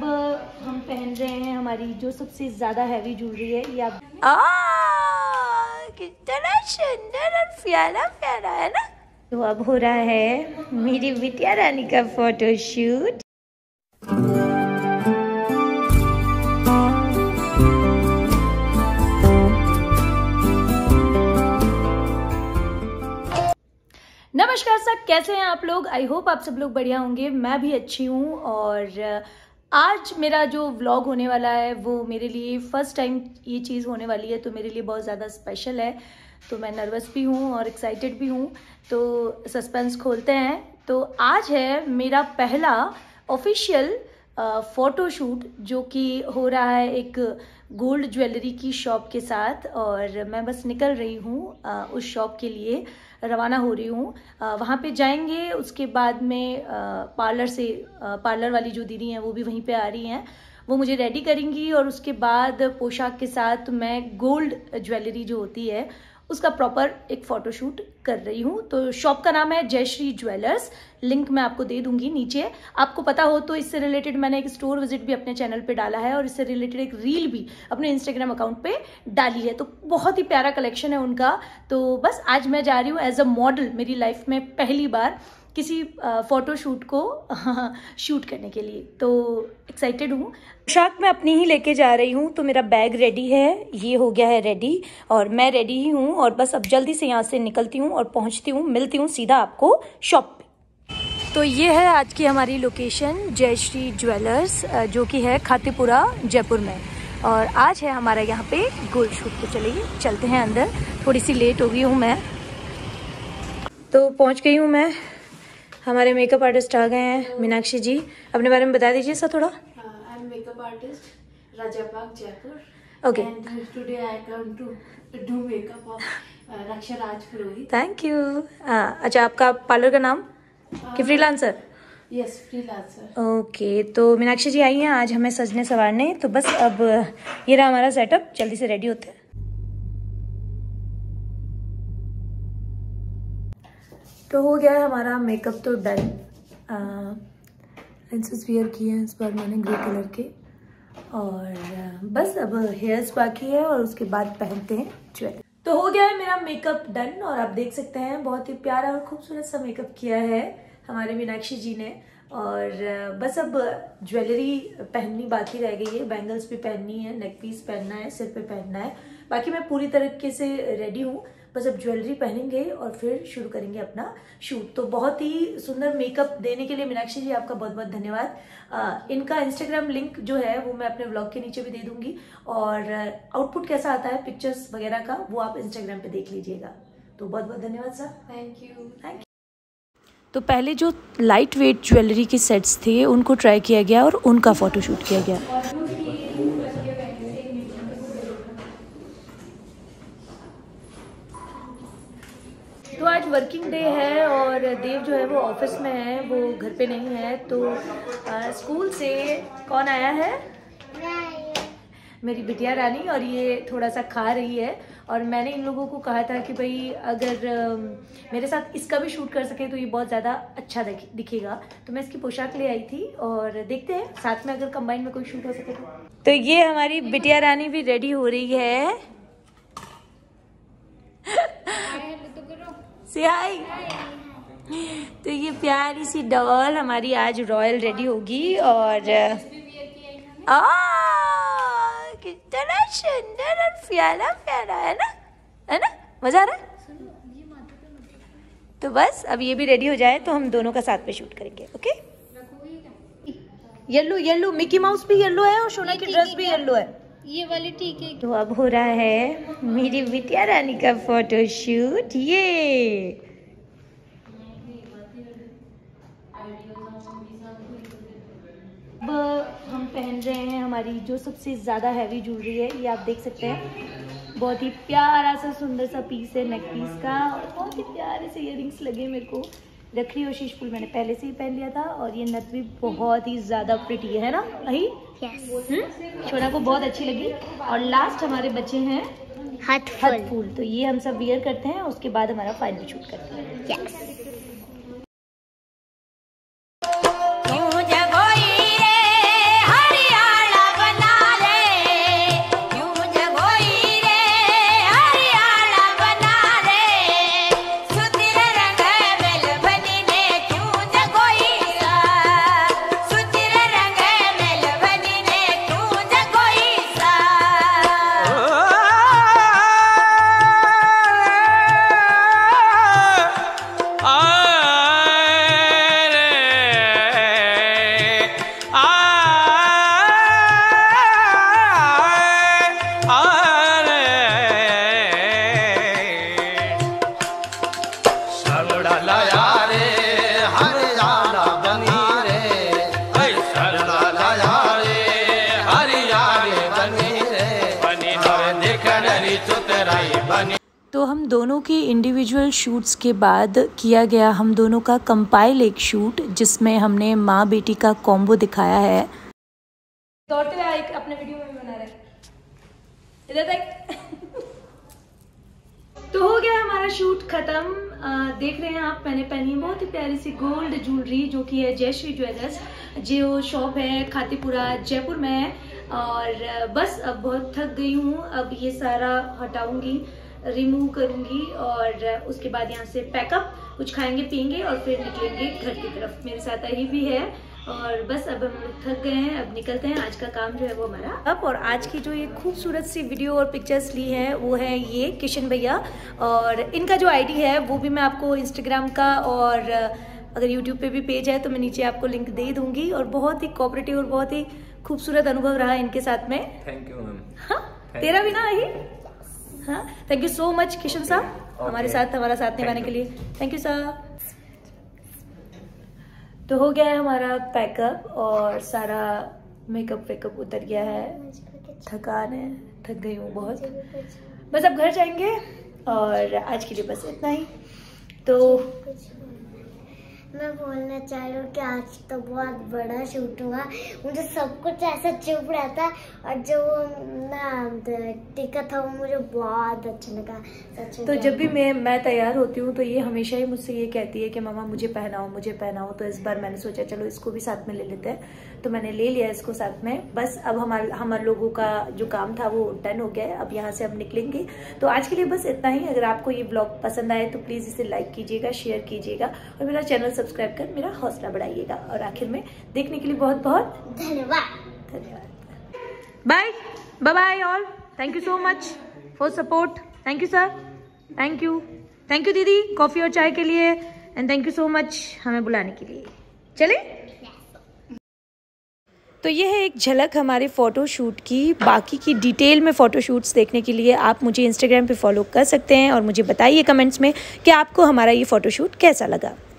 अब हम पहन रहे हैं हमारी जो सबसे ज्यादा हैवी ज्वेलरी है। ये आप कितना सुंदर और प्यारा प्यारा है ना। तो अब हो रहा है मेरी बिटिया रानी का फोटोशूट। नमस्कार सर, कैसे हैं आप लोग? आई होप आप सब लोग बढ़िया होंगे। मैं भी अच्छी हूँ। और आज मेरा जो व्लॉग होने वाला है वो मेरे लिए फर्स्ट टाइम ये चीज़ होने वाली है, तो मेरे लिए बहुत ज़्यादा स्पेशल है। तो मैं नर्वस भी हूँ और एक्साइटेड भी हूँ। तो सस्पेंस खोलते हैं। तो आज है मेरा पहला ऑफिशियल फ़ोटोशूट जो कि हो रहा है एक गोल्ड ज्वेलरी की शॉप के साथ। और मैं बस निकल रही हूँ उस शॉप के लिए, रवाना हो रही हूँ। वहाँ पे जाएंगे, उसके बाद में पार्लर वाली जो दीदी हैं वो भी वहीं पे आ रही हैं, वो मुझे रेडी करेंगी। और उसके बाद पोशाक के साथ मैं गोल्ड ज्वेलरी जो होती है उसका प्रॉपर एक फोटोशूट कर रही हूँ। तो शॉप का नाम है जयश्री ज्वेलर्स। लिंक मैं आपको दे दूंगी नीचे। आपको पता हो तो इससे रिलेटेड मैंने एक स्टोर विजिट भी अपने चैनल पे डाला है और इससे रिलेटेड एक रील भी अपने इंस्टाग्राम अकाउंट पे डाली है। तो बहुत ही प्यारा कलेक्शन है उनका। तो बस आज मैं जा रही हूँ एज अ मॉडल, मेरी लाइफ में पहली बार किसी फोटोशूट को शूट करने के लिए। तो एक्साइटेड हूँ। पोशाक मैं अपनी ही लेके जा रही हूँ। तो मेरा बैग रेडी है, ये हो गया है रेडी और मैं रेडी ही हूँ। और बस अब जल्दी से यहाँ से निकलती हूँ और पहुँचती हूँ, मिलती हूँ सीधा आपको शॉप पे। तो ये है आज की हमारी लोकेशन, जयश्री ज्वेलर्स, जो कि है खातीपुरा जयपुर में। और आज है हमारा यहाँ पे गोल्ड शूट। तो चलिए चलते हैं अंदर। थोड़ी सी लेट हो गई हूँ मैं। तो पहुँच गई हूँ मैं। हमारे मेकअप आर्टिस्ट आ गए हैं। मीनाक्षी जी, अपने बारे में बता दीजिए सर थोड़ा। I am makeup artist Rajabagh Jaipur. Okay. And today I come to do makeup of Raksha Raj Purohit. Thank you. अच्छा, आपका पार्लर का नाम कि फ्रीलांसर? Yes, freelancer. ओके। तो मीनाक्षी जी आई हैं आज हमें सजने संवारने। तो बस अब ये रहा हमारा सेटअप, जल्दी से रेडी होते हैं। तो हो गया है हमारा मेकअप तो डन। लेंसेज वियर किए हैं इस बार मैंने ग्रे कलर के। और बस अब हेयर्स बाकी है और उसके बाद पहनते हैं ज्वेलरी। तो हो गया है मेरा मेकअप डन और आप देख सकते हैं बहुत ही प्यारा और खूबसूरत सा मेकअप किया है हमारे मीनाक्षी जी ने। और बस अब ज्वेलरी पहननी बाकी रह गई है। बैंगल्स भी पहननी है, नेक पीस पहनना है, सिर पे पहनना है। बाकी मैं पूरी तरीके से रेडी हूँ। बस अब ज्वेलरी पहनेंगे और फिर शुरू करेंगे अपना शूट। तो बहुत ही सुंदर मेकअप देने के लिए मीनाक्षी जी आपका बहुत बहुत धन्यवाद। इनका इंस्टाग्राम लिंक जो है वो मैं अपने व्लॉग के नीचे भी दे दूंगी। और आउटपुट कैसा आता है पिक्चर्स वगैरह का वो आप इंस्टाग्राम पे देख लीजिएगा। तो बहुत बहुत धन्यवाद sir. Thank you. Thank you. तो पहले जो लाइट वेट ज्वेलरी के सेट्स थे उनको ट्राई किया गया और उनका फोटोशूट किया गया। तो आज वर्किंग डे है और देव जो है वो ऑफिस में है, वो घर पे नहीं है। तो स्कूल से कौन आया है? मेरी बिटिया रानी। और ये थोड़ा सा खा रही है। और मैंने इन लोगों को कहा था कि भाई अगर मेरे साथ इसका भी शूट कर सके तो ये बहुत ज़्यादा अच्छा दिखेगा। तो मैं इसकी पोशाक ले आई थी और देखते हैं साथ में अगर कंबाइन में कोई शूट हो सके तो ये हमारी बिटिया रानी भी रेडी हो रही है। से हाय। तो ये प्यारी सी डॉल हमारी आज रॉयल रेडी होगी। और कितना सुंदर और प्यारा प्यारा है ना, मजा आ रहा है। तो बस अब ये भी रेडी हो जाए तो हम दोनों का साथ में शूट करेंगे। Okay. Yellow yellow Mickey Mouse भी येलो है और सोना की ड्रेस भी येलो है। ये वाली ठीक है। तो अब हो रहा है मेरी बिटिया रानी का फोटोशूट। ये अब हम पहन रहे हैं हमारी जो सबसे ज़्यादा हैवी ज्वेलरी है। ये आप देख सकते हैं, बहुत ही प्यारा सा सुंदर सा पीस है नेक पीस का। और बहुत ही प्यारे से इयररिंग्स लगे मेरे को। रखड़ी और शीश फूल मैंने पहले से ही पहन लिया था। और ये नथ भी बहुत ही ज़्यादा प्रिटी है ना भाई? छोटा को बहुत अच्छी लगी। और लास्ट हमारे बच्चे हैं हाथ फूल। तो ये हम सब वियर करते हैं, उसके बाद हमारा फाइनल शूट करते हैं। हरी दोनों के इंडिविजुअल शूट्स के बाद किया गया हम दोनों का कंपाइल एक शूट, जिसमें हमने माँ बेटी का कॉम्बो दिखाया है। दौड़ते हुए एक अपने वीडियो में भी बना रहे इधर तक। तो हो गया हमारा शूट खत्म। देख रहे हैं आप, मैंने पहनी है बहुत ही प्यारी सी गोल्ड ज्वेलरी, जो कि है जयश्री ज्वेलर्स, जो शॉप है खातीपुरा जयपुर में है। और बस अब बहुत थक गई हूँ, अब ये सारा हटाऊंगी, रिमूव करूंगी और उसके बाद यहाँ से पैकअप, कुछ खाएंगे पियेंगे और फिर निकलेंगे घर की तरफ। मेरे साथ अही भी है और बस अब हम लोग थक गए हैं, अब निकलते हैं। आज का काम जो है वो हमारा अब। और आज की जो ये खूबसूरत सी वीडियो और पिक्चर्स ली है वो है ये किशन भैया, और इनका जो आईडी है वो भी मैं आपको इंस्टाग्राम का और अगर यूट्यूब पे भी पेज है तो मैं नीचे आपको लिंक दे दूंगी। और बहुत ही कोऑपरेटिव और बहुत ही खूबसूरत अनुभव रहा इनके साथ में। Thank you ma'am. हाँ, तेरा भी ना यही। हाँ, thank you so much Kishan साहब, हमारे साथ हमारा साथ निभाने के लिए। थैंक यू साहब। तो हो गया है हमारा पैकअप और सारा मेकअप वेकअप उतर गया है। थकान है, थक गई हूँ बहुत। बस अब घर जाएंगे और आज के लिए बस इतना ही। तो मैं बोलना चाह रही हूँ कि आज तो बहुत बड़ा शूट हुआ, मुझे सब कुछ ऐसा चुप रहा था और जो ना टिका था वो मुझे बहुत अच्छा लगा सच में। तो जब भी मैं तैयार होती हूँ तो ये हमेशा ही मुझसे ये कहती है कि मामा मुझे पहनाओ मुझे पहनाओ। तो इस बार मैंने सोचा चलो इसको भी साथ में ले लेते हैं, तो मैंने ले लिया इसको साथ में। बस अब हमारे लोगों का जो काम था वो डन हो गया है, अब यहाँ से अब निकलेंगे। तो आज के लिए बस इतना ही। अगर आपको ये ब्लॉग पसंद आए तो प्लीज इसे लाइक कीजिएगा, शेयर कीजिएगा और मेरा चैनल सब्सक्राइब कर मेरा हौसला बढ़ाइएगा। और आखिर में देखने के लिए बहुत बहुत धन्यवाद। Bye bye all. Thank you so much for support. Thank you sir, thank you दीदी कॉफी और चाय के लिए, and thank you so much हमें बुलाने के लिए। चले। तो ये है एक झलक हमारे फ़ोटोशूट की। बाकी की डिटेल में फ़ोटोशूट्स देखने के लिए आप मुझे इंस्टाग्राम पे फॉलो कर सकते हैं और मुझे बताइए कमेंट्स में कि आपको हमारा ये फ़ोटोशूट कैसा लगा।